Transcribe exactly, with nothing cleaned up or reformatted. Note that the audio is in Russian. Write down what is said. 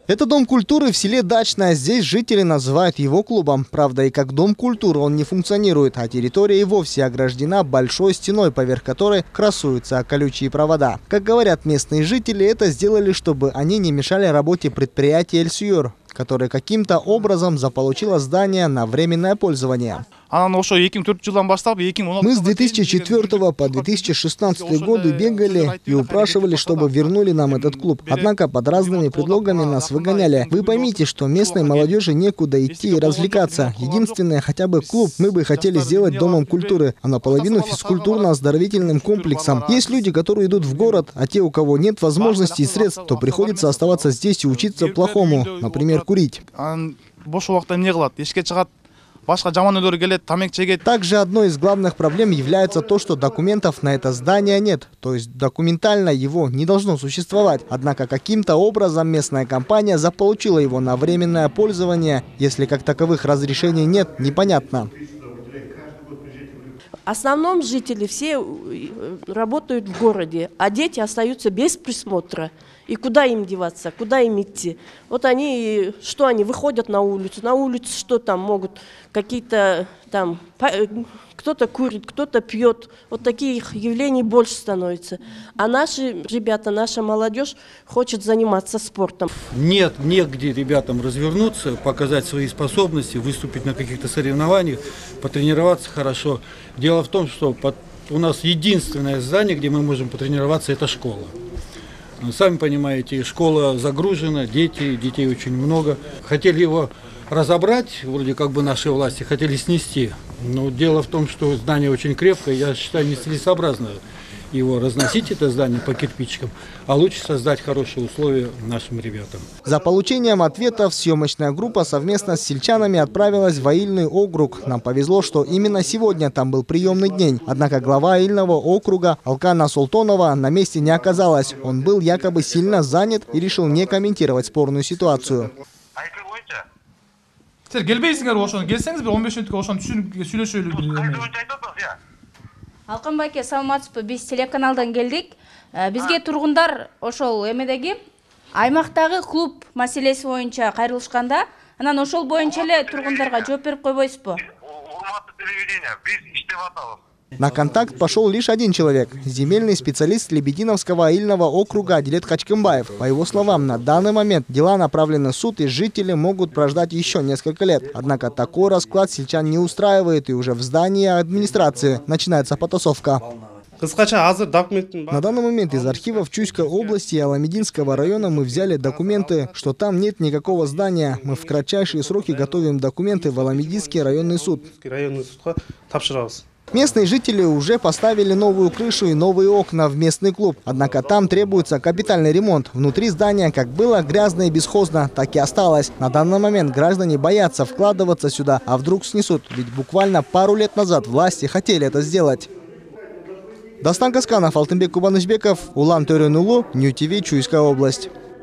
Это дом культуры в селе Дачное. Здесь жители называют его клубом. Правда, и как дом культуры он не функционирует, а территория и вовсе ограждена большой стеной, поверх которой красуются колючие провода. Как говорят местные жители, это сделали, чтобы они не мешали работе предприятия «Эльсюр», которое каким-то образом заполучило здание на временное пользование. Мы с две тысячи четвёртого по две тысячи шестнадцатый годы бегали и упрашивали, чтобы вернули нам этот клуб. Однако под разными предлогами нас выгоняли. Вы поймите, что местной молодежи некуда идти и развлекаться. Единственное, хотя бы клуб мы бы хотели сделать домом культуры, а наполовину физкультурно-оздоровительным комплексом. Есть люди, которые идут в город, а те, у кого нет возможностей и средств, то приходится оставаться здесь и учиться плохому, например, курить. Также одной из главных проблем является то, что документов на это здание нет. То есть документально его не должно существовать. Однако каким-то образом местная компания заполучила его на временное пользование. Если как таковых разрешений нет, непонятно. В основном жители все работают в городе, а дети остаются без присмотра. И куда им деваться, куда им идти? Вот они, что они выходят на улицу, на улице что там могут, какие-то там, кто-то курит, кто-то пьет. Вот таких явлений больше становится. А наши ребята, наша молодежь хочет заниматься спортом. Нет, негде ребятам развернуться, показать свои способности, выступить на каких-то соревнованиях, потренироваться хорошо. Дело в том, что у нас единственное здание, где мы можем потренироваться, это школа. Сами понимаете, школа загружена, дети, детей очень много. Хотели его разобрать, вроде как бы наши власти, хотели снести. Но дело в том, что здание очень крепкое, я считаю, нецелесообразно его разносить, это здание, по кирпичикам, а лучше создать хорошие условия нашим ребятам. За получением ответов съемочная группа совместно с сельчанами отправилась в Аильный округ. Нам повезло, что именно сегодня там был приемный день. Однако глава Аильного округа Алкана Султонова на месте не оказалась. Он был якобы сильно занят и решил не комментировать спорную ситуацию. Алкан байке, саламатсызбы, биз телеканалдан келдик. Бизге тургундар ошол эмедеги аймактагы клуб маселеси боюнча кайрылышканда, анан ошол боюнча эле тургундарга жооп берип койбойсузбу? На контакт пошел лишь один человек – земельный специалист Лебединовского Аильного округа Адилет Качкымбаев. По его словам, на данный момент дела направлены в суд, и жители могут прождать еще несколько лет. Однако такой расклад сельчан не устраивает, и уже в здании администрации начинается потасовка. На данный момент из архивов Чуйской области и Аламединского района мы взяли документы, что там нет никакого здания. Мы в кратчайшие сроки готовим документы в Аламединский районный суд. Местные жители уже поставили новую крышу и новые окна в местный клуб. Однако там требуется капитальный ремонт. Внутри здания как было грязно и бесхозно, так и осталось. На данный момент граждане боятся вкладываться сюда, а вдруг снесут. Ведь буквально пару лет назад власти хотели это сделать. Дастан Касканов, Алтынбек Кубанычбеков, Улан Төрен Улу, Нью ТВ, Чуйская область.